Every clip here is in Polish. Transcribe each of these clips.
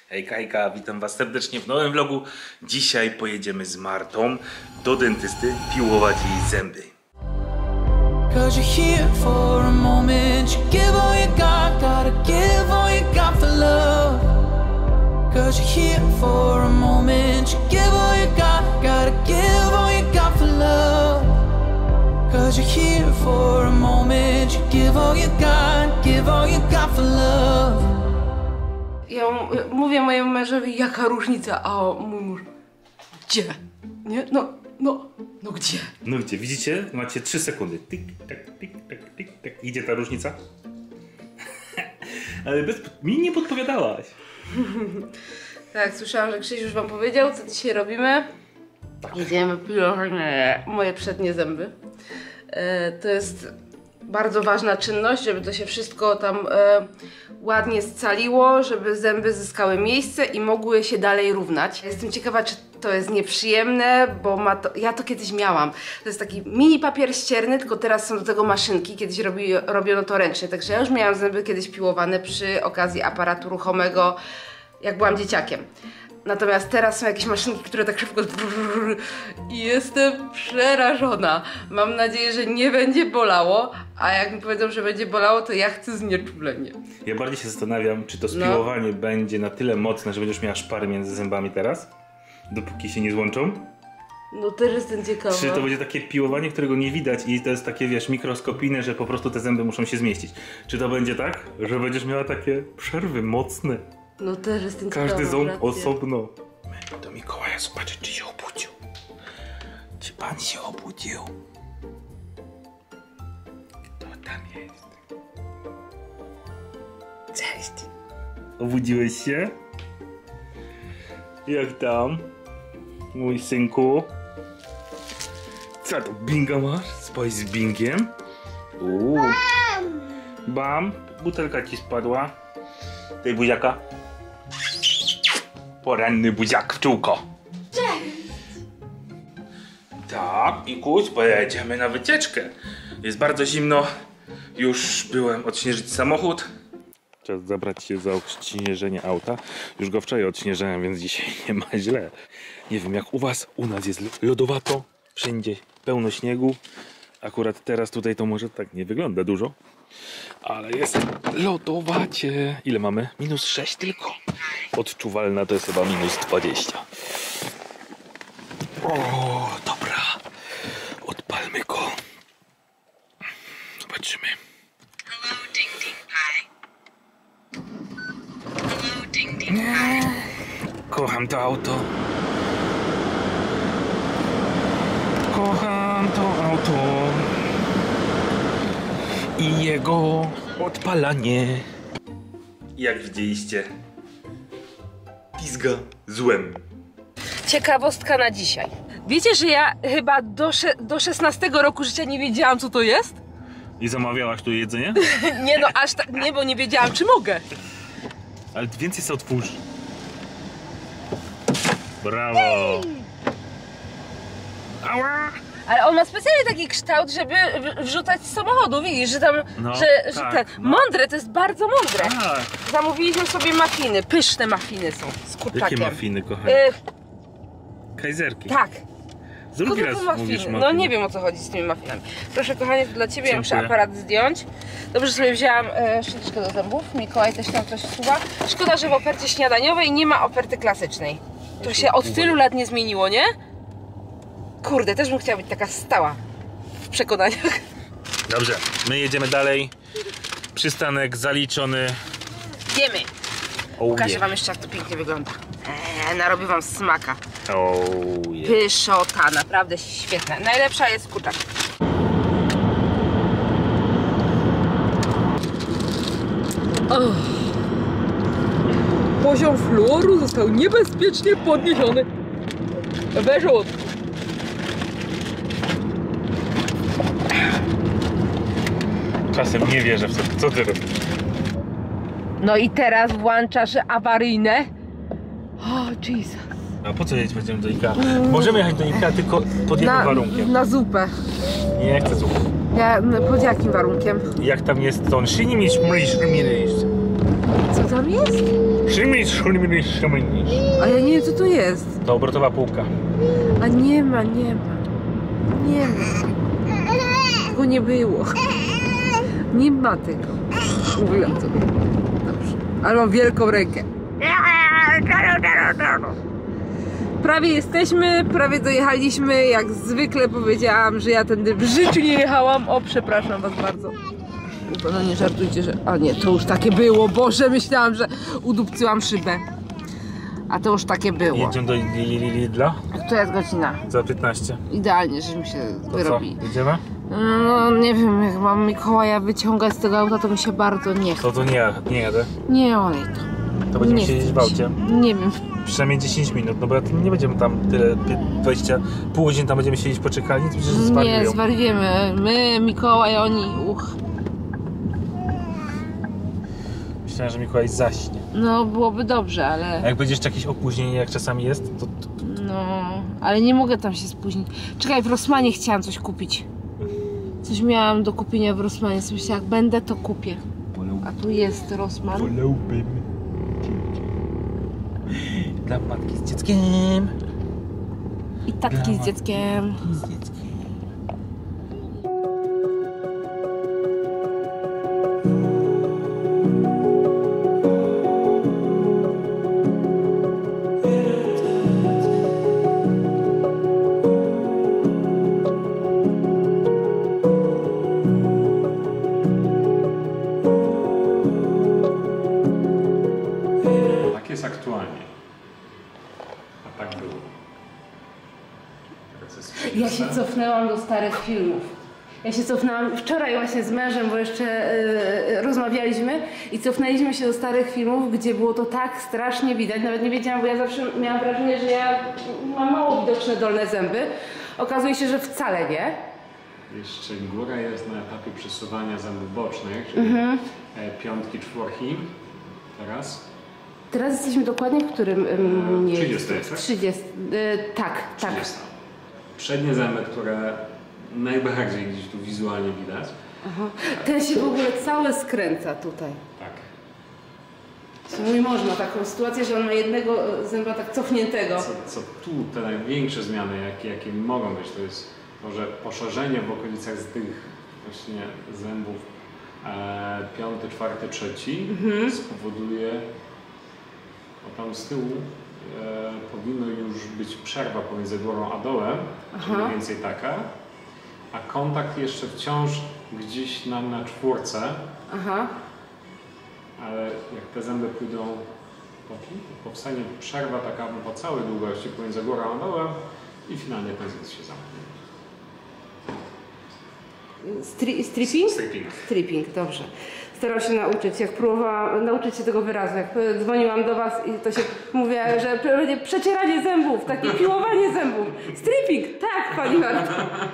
Hejka, hejka, witam was serdecznie w nowym vlogu. Dzisiaj pojedziemy z Martą do dentysty piłować jej zęby. Cause you're here for a moment, you give all you got, gotta give all you got for love. Cause you're here for a moment, you give all you got, gotta give all you got for love. Cause you're here for a moment, you give all you got for love. Ja mówię mojemu mężowi, jaka różnica, a mój mąż, gdzie? Nie? No gdzie? No gdzie, widzicie? Macie 3 sekundy. Tik, tak, tik, tak, tik, tak. Idzie ta różnica? Ale mi nie podpowiadałaś. Tak, słyszałam, że Krzyś już wam powiedział, co dzisiaj robimy. Jedziemy pilować moje przednie zęby. To jest bardzo ważna czynność, żeby to się wszystko tam ładnie scaliło, żeby zęby zyskały miejsce i mogły się dalej równać. Jestem ciekawa, czy to jest nieprzyjemne, bo ja to kiedyś miałam. To jest taki mini papier ścierny, tylko teraz są do tego maszynki. Kiedyś robiono to ręcznie, także ja już miałam zęby kiedyś piłowane przy okazji aparatu ruchomego, jak byłam dzieciakiem. Natomiast teraz są jakieś maszynki, które tak szybko i jestem przerażona. Mam nadzieję, że nie będzie bolało, a jak mi powiedzą, że będzie bolało, to ja chcę znieczulenie. Ja bardziej się zastanawiam, czy to spiłowanie będzie na tyle mocne, że będziesz miała szpary między zębami teraz, dopóki się nie złączą. No też jestem ciekawa. Czy to będzie takie piłowanie, którego nie widać i to jest takie, wiesz, mikroskopijne, że po prostu te zęby muszą się zmieścić. Czy to będzie tak, że będziesz miała takie przerwy mocne? No też jestem ciekawa. Każdy ząb osobno. Do Mikołaja zobaczyć, czy się obudził. Czy pan się obudził? Kto tam jest? Cześć. Obudziłeś się? Jak tam? Mój synku? Co to, binga masz? Spałeś z bingiem? Bam! Butelka ci spadła. Tej buziaka? Poranny buziak w czółko. Cześć! Tak, Mikuś, pojedziemy na wycieczkę. Jest bardzo zimno. Już byłem odśnieżyć samochód. Czas zabrać się za odśnieżenie auta. Już go wczoraj odśnieżyłem, więc dzisiaj nie ma źle. Nie wiem jak u was, u nas jest lodowato. Wszędzie pełno śniegu. Akurat teraz tutaj to może tak nie wygląda dużo. Ale jest lodowacie. Ile mamy? -6 tylko. Odczuwalna to jest chyba -20. O, dobra. Odpalmy go. Zobaczymy. Hello, Ding Ding Pie. Hello, Ding Ding Pie. Kocham to auto. Kocham to auto. I jego odpalanie. Jak widzieliście, pizga złem. Ciekawostka na dzisiaj. Wiecie, że ja chyba do 16 roku życia nie wiedziałam, co to jest? I zamawiałaś tu jedzenie? Nie no, aż tak, nie, bo nie wiedziałam, czy mogę. Ale więcej sobie otwórz. Brawo. Ała. Ale on ma specjalnie taki kształt, żeby wrzucać z samochodu, widzisz, że tam, No, że tak, ten, no. Mądre, to jest bardzo mądre. Tak. Zamówiliśmy sobie mafiny, pyszne mafiny są z kurczakiem. Jakie mafiny, kochani? Kajzerki. Tak. Drugi raz mówisz mafiny. No nie wiem, o co chodzi z tymi mafinami. Proszę kochanie, to dla ciebie, ja muszę Dziękuję. aparat zdjąć. Dobrze, że sobie wzięłam szczoteczkę do zębów. Mikołaj też tam coś wsuwa. Szkoda, że w ofercie śniadaniowej nie ma oferty klasycznej. To się od tylu lat nie zmieniło, nie? Kurde, też bym chciała być taka stała w przekonaniach. Dobrze, my jedziemy dalej. Przystanek zaliczony. Wiemy. Pokażę wam jeszcze, jak to pięknie wygląda. Narobię wam smaka. Pyszota, naprawdę świetne. Najlepsza jest kurczak. Poziom fluoru został niebezpiecznie podniesiony. Wyrzut. Czasem nie wierzę w to. Co ty robisz? No i teraz włączasz awaryjne. O, Jesus. A po co jedziemy do Ikea? Możemy jechać do Ikea tylko pod jednym warunkiem. Na zupę. Nie chcę zupy. Pod jakim warunkiem? Jak tam jest to? Co tam jest? A ja nie wiem, co to jest. To obrotowa półka. A nie ma. Tego nie było. Nie ma tego. Mówię to. Dobrze. Ale mam wielką rękę. Prawie jesteśmy, prawie dojechaliśmy. Jak zwykle powiedziałam, że ja tędy w życiu nie jechałam. O, przepraszam was bardzo. No nie żartujcie, że... A nie, to już takie było. Boże, myślałam, że udupcyłam szybę. A to już takie było. Jedziemy do Lidla? To jest godzina. Za 15. Idealnie, żeśmy się wyrobili. Co? Idziemy? No nie wiem, jak mam Mikołaja wyciągać z tego auta, to mi się bardzo nie chce. To nie jadę. Nie olej to. To będziemy Nie siedzieć chcę w aucie. Nie wiem. Przynajmniej 10 minut, no bo nie będziemy tam tyle, 20, pół godziny tam będziemy siedzieć poczekalni, to przecież zwariują. Nie, zwariujemy. My, Mikołaj, oni, Myślałem, że Mikołaj zaśnie. No, byłoby dobrze, ale... A jak będzie jeszcze jakieś opóźnienie, jak czasami jest, to... No, ale nie mogę tam się spóźnić. Czekaj, w Rossmanie chciałam coś kupić. Coś miałam do kupienia w Rossmanie. Myślę, jak będę, to kupię. A tu jest Rossmann. Wolałbym. Dla matki z dzieckiem. I tatki z dzieckiem. Tak jest aktualnie. A tak było. Ja się cofnęłam do starych filmów. Ja się cofnęłam wczoraj właśnie z mężem, bo jeszcze rozmawialiśmy i cofnęliśmy się do starych filmów, gdzie było to tak strasznie widać. Nawet nie wiedziałam, bo ja zawsze miałam wrażenie, że ja mam mało widoczne dolne zęby. Okazuje się, że wcale nie. Jeszcze góra jest na etapie przesuwania zębów bocznych, czyli piątki, czwórki. Teraz jesteśmy dokładnie w którym miejscu? 30, tak? 30. Tak. 30. Przednie zęby, które najbardziej gdzieś tu wizualnie widać. Aha. Ten się w ogóle cały skręca tutaj. Tak. Mój mąż ma taką sytuację, że on ma jednego zęba tak cofniętego. Co tu te największe zmiany, jakie mogą być, to jest może poszerzenie w okolicach z tych właśnie zębów piąty, czwarty, trzeci spowoduje, bo tam z tyłu powinno już być przerwa pomiędzy górą a dołem, czyli mniej więcej taka, a kontakt jeszcze wciąż gdzieś nam na czwórce. Ale jak te zęby pójdą powstanie przerwa taka po całej długości pomiędzy górą a dołem i finalnie ten zęb się zamknie. Stripping? Stripping. Stripping, dobrze. Staram się nauczyć, jak próbowałam nauczyć się tego wyrazu, jak dzwoniłam do was i to się mówiła, że będzie przecieranie zębów, takie piłowanie zębów. Stripping, tak, pani Marta.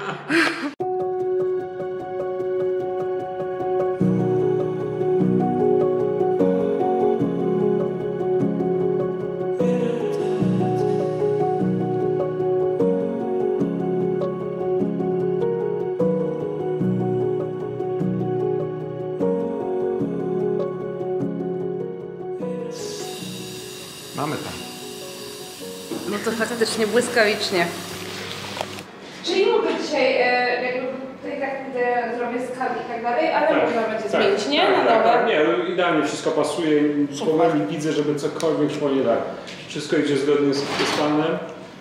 Mamy tam. No to faktycznie błyskawicznie. Czyli mogę dzisiaj, jakby tutaj tak zrobię skan i tak dalej, ale można będzie zmienić, nie? Na nowe. Nie, idealnie wszystko pasuje. Powoli widzę, żeby cokolwiek szło nie tak. Wszystko idzie zgodnie z planem.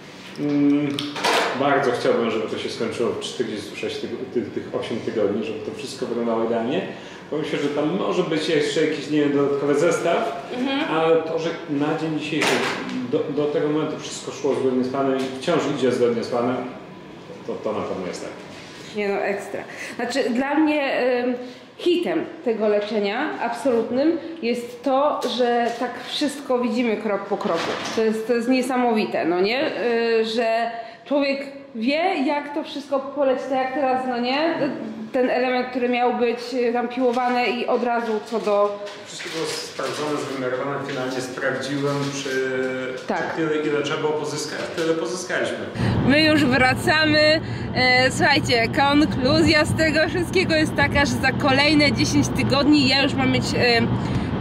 Bardzo chciałbym, żeby to się skończyło w 46 tych 8 tygodni, żeby to wszystko wyglądało idealnie. Bo myślę, że tam może być jeszcze jakiś, nie wiem, dodatkowy zestaw, ale to, że na dzień dzisiejszy do tego momentu wszystko szło zgodnie z planem i wciąż idzie zgodnie z planem, to na pewno jest tak. Nie no, ekstra. Znaczy dla mnie hitem tego leczenia absolutnym jest to, że tak wszystko widzimy krok po kroku. To jest niesamowite, no nie? Że człowiek wie, jak to wszystko poleci, tak jak teraz, no nie? Ten element, który miał być tam piłowany i od razu co do... Wszystko było sprawdzone, wymiarowane, finalnie sprawdziłem, czy Tak. tyle, ile trzeba było pozyskać, tyle pozyskaliśmy. My już wracamy. Słuchajcie, konkluzja z tego wszystkiego jest taka, że za kolejne 10 tygodni ja już mam mieć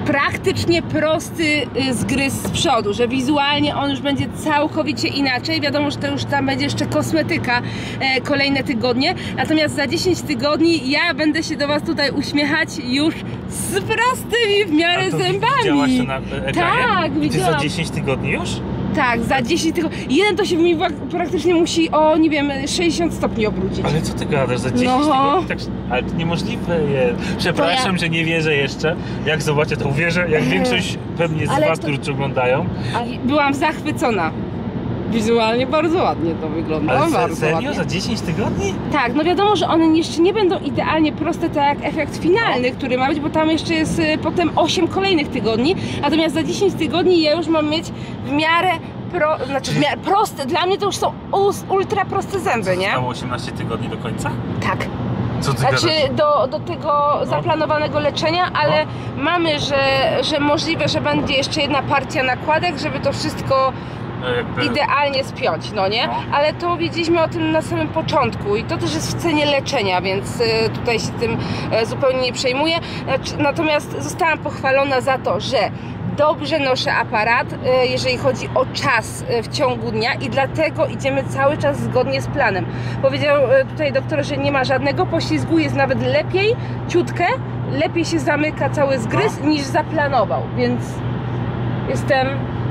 praktycznie prosty zgryz z przodu, że wizualnie on już będzie całkowicie inaczej. Wiadomo, że to już tam będzie jeszcze kosmetyka kolejne tygodnie, natomiast za 10 tygodni ja będę się do Was tutaj uśmiechać już z prostymi w miarę zębami. Widziałaś to na ekranie? Tak, widziałam. Ty za 10 tygodni już? Tak, za 10 tygodni. Jeden to się mi praktycznie musi o, nie wiem, 60 stopni obrócić. Ale co ty gadasz, za 10 tygodni? Tak, ale to niemożliwe jest. Przepraszam, że nie wierzę jeszcze. Jak zobaczę, to uwierzę, jak większość pewnie z Was, którzy oglądają. Byłam zachwycona. Wizualnie bardzo ładnie to wygląda. Ale bardzo serio? ładnie. Za 10 tygodni? Tak, no wiadomo, że one jeszcze nie będą idealnie proste, tak jak efekt finalny, który ma być, bo tam jeszcze jest potem 8 kolejnych tygodni. Natomiast za 10 tygodni ja już mam mieć w miarę proste. Dla mnie to już są ultra proste zęby, nie? Zostało 18 tygodni do końca? Tak. Co ty Znaczy gadasz? do tego zaplanowanego leczenia, ale mamy, że możliwe, że będzie jeszcze jedna partia nakładek, żeby to wszystko idealnie spiąć, no nie? Ale to wiedzieliśmy o tym na samym początku i to też jest w cenie leczenia, więc tutaj się tym zupełnie nie przejmuję. Natomiast zostałam pochwalona za to, że dobrze noszę aparat, jeżeli chodzi o czas w ciągu dnia i dlatego idziemy cały czas zgodnie z planem. Powiedział tutaj doktor, że nie ma żadnego poślizgu, jest nawet lepiej, ciutkę, lepiej się zamyka cały zgryz niż zaplanował, więc jestem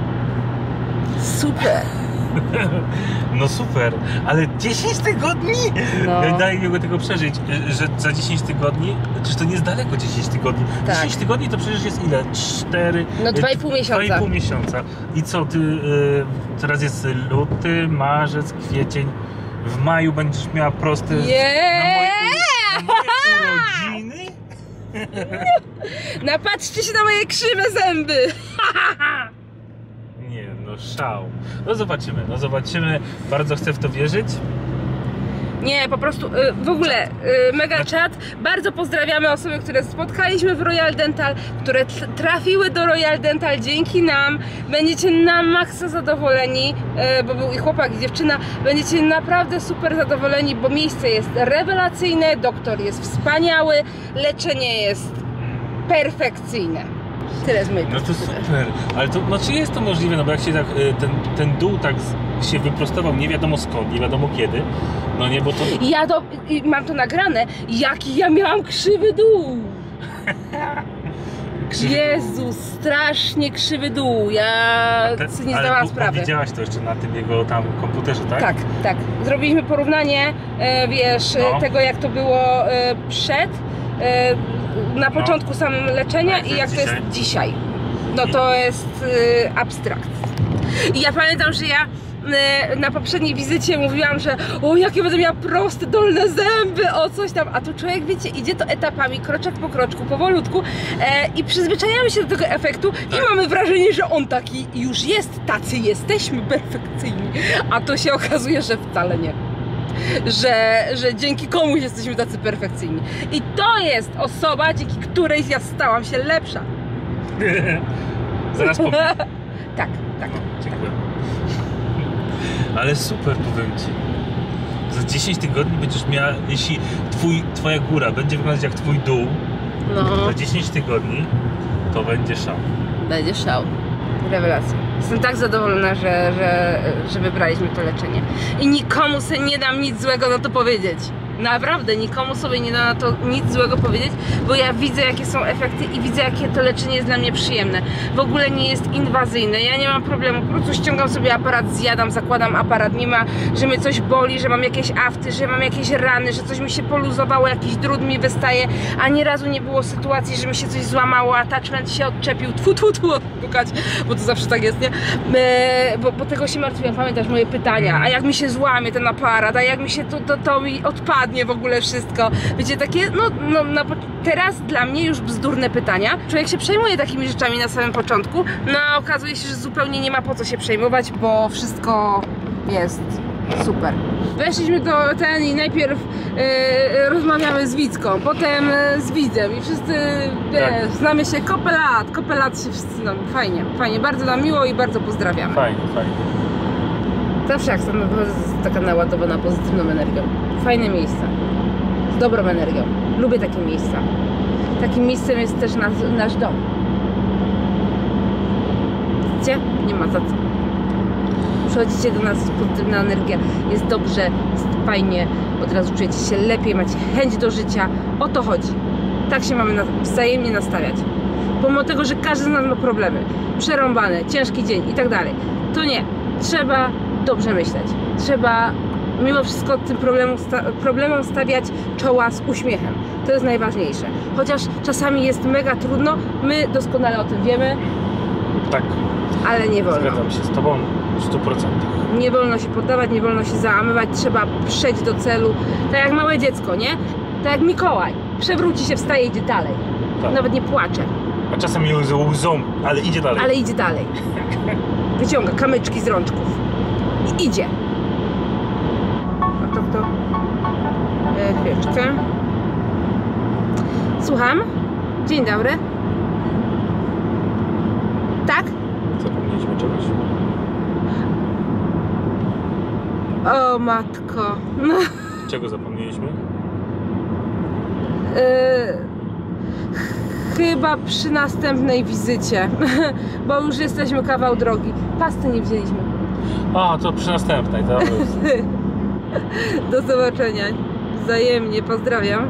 super. No super, ale 10 tygodni? No. Daj mi tego przeżyć, że za 10 tygodni, przecież to nie jest daleko 10 tygodni. Tak. 10 tygodni to przecież jest ile? 4... No 2,5 miesiąca. 2,5 miesiąca. I co, ty teraz jest luty, marzec, kwiecień. W maju będziesz miała prosty na moje urodziny? Napatrzcie się na moje krzywe zęby. Nie, no szał. No zobaczymy. Bardzo chcę w to wierzyć. Nie, po prostu w ogóle mega czat. Bardzo pozdrawiamy osoby, które spotkaliśmy w Royal Dental, które trafiły do Royal Dental dzięki nam. Będziecie na maksa zadowoleni, bo był i chłopak, i dziewczyna. Będziecie naprawdę super zadowoleni, bo miejsce jest rewelacyjne, doktor jest wspaniały, leczenie jest perfekcyjne. Tyle z mojej No to perspektywy. super, ale to, no czy jest to możliwe, no bo jak się tak, ten dół tak się wyprostował, nie wiadomo skąd, nie wiadomo kiedy, no nie, bo to... Mam to nagrane, jaki ja miałam krzywy dół. Jezu, strasznie krzywy dół, ja sobie nie zdałam sprawy. Widziałaś to jeszcze na tym jego tam komputerze, tak? Tak. Zrobiliśmy porównanie, tego jak to było na początku samym leczenia i jak to jest dzisiaj. No to jest abstrakt. I ja pamiętam, że ja na poprzedniej wizycie mówiłam, że o, jakie będę miała proste dolne zęby, o coś tam, a tu człowiek, wiecie, idzie to etapami, kroczek po kroczku, powolutku i przyzwyczajamy się do tego efektu i mamy wrażenie, że on taki już jest, tacy jesteśmy perfekcyjni, a to się okazuje, że wcale nie. Że dzięki komuś jesteśmy tacy perfekcyjni. I to jest osoba, dzięki której ja stałam się lepsza. Zaraz powiem. Tak. No, dziękuję. Ale super, powiem Ci. Za 10 tygodni będziesz miała, jeśli twoja góra będzie wyglądać jak twój dół, za 10 tygodni to będzie szał. Będzie szał. Rewelacja. Jestem tak zadowolona, że wybraliśmy to leczenie. I nikomu sobie nie dam nic złego na to powiedzieć. Naprawdę, nikomu sobie nie dam na to nic złego powiedzieć, bo ja widzę, jakie są efekty i widzę, jakie to leczenie jest dla mnie przyjemne. W ogóle nie jest inwazyjne, ja nie mam problemu, po prostu ściągam sobie aparat, zjadam, zakładam aparat, nie ma, że mnie coś boli, że mam jakieś afty, że mam jakieś rany, że coś mi się poluzowało, jakiś drut mi wystaje, a ani razu nie było sytuacji, że mi się coś złamało, attachment się odczepił, odpukać, bo to zawsze tak jest, nie? Bo tego się martwiłam, pamiętasz moje pytania, a jak mi się złamie ten aparat, a jak mi się to mi odpadnie w ogóle wszystko. Wiecie, takie, teraz dla mnie już bzdurne pytania. Człowiek się przejmuje takimi rzeczami na samym początku, no a okazuje się, że zupełnie nie ma po co się przejmować, bo wszystko jest super. Weszliśmy do i najpierw rozmawiamy z Wicką, potem z Widzem i wszyscy znamy się kopę lat się wszyscy znamy. Fajnie, bardzo nam miło i bardzo pozdrawiamy. Fajnie. Zawsze jak jestem taka naładowana pozytywną energią. Fajne miejsca. Z dobrą energią. Lubię takie miejsca. Takim miejscem jest też nasz dom. Wiecie? Nie ma za co. Przychodzicie do nas, jest pozytywna energia, jest dobrze, jest fajnie, od razu czujecie się lepiej, macie chęć do życia. O to chodzi. Tak się mamy wzajemnie nastawiać. Pomimo tego, że każdy z nas ma problemy, przerąbane, ciężki dzień i tak dalej, to nie. Trzeba dobrze myśleć. Trzeba mimo wszystko tym problemom stawiać czoła z uśmiechem. To jest najważniejsze. Chociaż czasami jest mega trudno, my doskonale o tym wiemy, Tak, ale nie wolno. zgadzam się z tobą w 100%. Nie wolno się poddawać, nie wolno się załamywać, trzeba przejść do celu. Tak jak małe dziecko, nie? Tak jak Mikołaj. Przewróci się, wstaje, idzie dalej. Tak. Nawet nie płacze, A czasem łzą, ale idzie dalej. ale idzie dalej. Wyciąga kamyczki z rączków i idzie. A to kto? Chwileczkę. Słucham? Dzień dobry. Tak? Zapomnieliśmy czegoś. O matko. No. Czego zapomnieliśmy? Chyba przy następnej wizycie, bo już jesteśmy kawał drogi. Pasty nie wzięliśmy. A, to przy następnej, to jest. Do zobaczenia. Wzajemnie, pozdrawiam.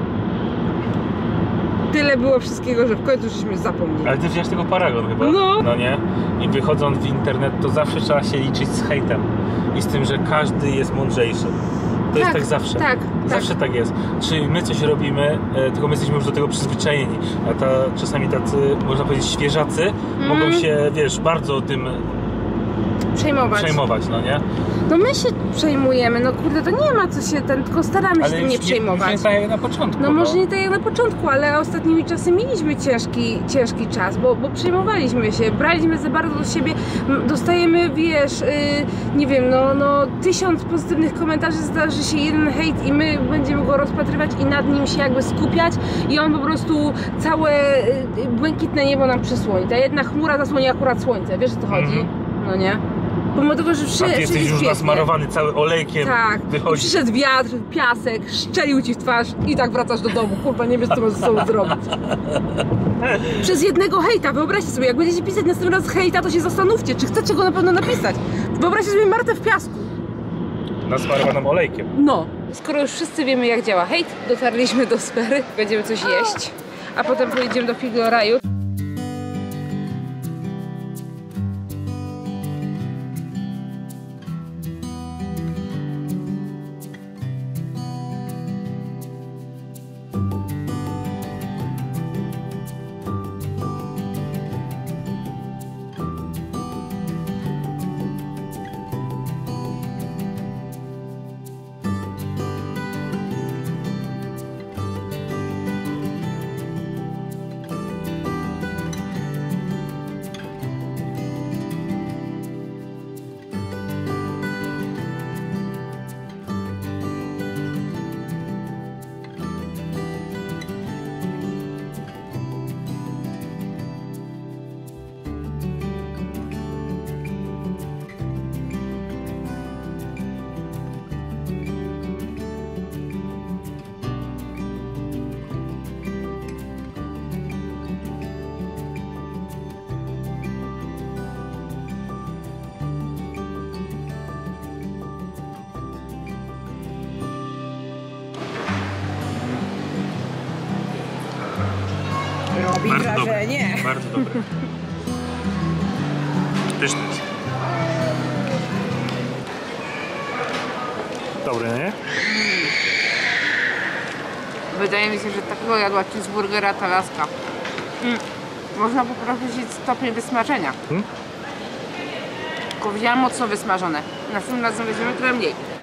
Tyle było wszystkiego, że w końcu żeśmy zapomnieli. Ale ty wziąłeś tego paragon chyba. No. Nie? I wychodząc w internet, to zawsze trzeba się liczyć z hejtem. I z tym, że każdy jest mądrzejszy. To jest tak zawsze. Tak, Zawsze tak jest. Czy my coś robimy, tylko my jesteśmy już do tego przyzwyczajeni. A czasami tacy, można powiedzieć, świeżacy mogą się, wiesz, bardzo tym przejmować, no nie? No my się przejmujemy, no kurde, to nie ma co się, tylko staramy się tym nie przejmować. Nie tak jak na początku. No może nie tak jak na początku, ale ostatnimi czasy mieliśmy ciężki czas, bo przejmowaliśmy się, braliśmy za bardzo do siebie, dostajemy, wiesz, nie wiem, no 1000 pozytywnych komentarzy, zdarzy się jeden hejt i my będziemy go rozpatrywać i nad nim się jakby skupiać i on po prostu całe błękitne niebo nam przysłoni. Ta jedna chmura zasłoni akurat słońce, wiesz o co chodzi? No nie? Pomimo tego, że A ty jesteś już nasmarowany cały olejkiem. Tak, wychodzi. przyszedł wiatr, piasek, szczelił ci w twarz i tak wracasz do domu. Kurwa, nie wiesz co możesz ze sobą zrobić. Przez jednego hejta, wyobraźcie sobie, jak będziecie pisać następny raz hejta, to się zastanówcie, czy chcecie go na pewno napisać. Wyobraźcie sobie Martę w piasku. Nasmarowaną olejkiem. No, skoro już wszyscy wiemy jak działa hejt, dotarliśmy do sfery, będziemy coś jeść, a potem pojedziemy do Figloraju. Robi wrażenie. Bardzo dobre. Pyszny jest. Dobry, nie? Wydaje mi się, że takiego jadła cheeseburgera ta laska. Można poprosić stopień wysmażenia. Tylko wzięłam mocno wysmażone. Następnym razem weźmiemy trochę mniej.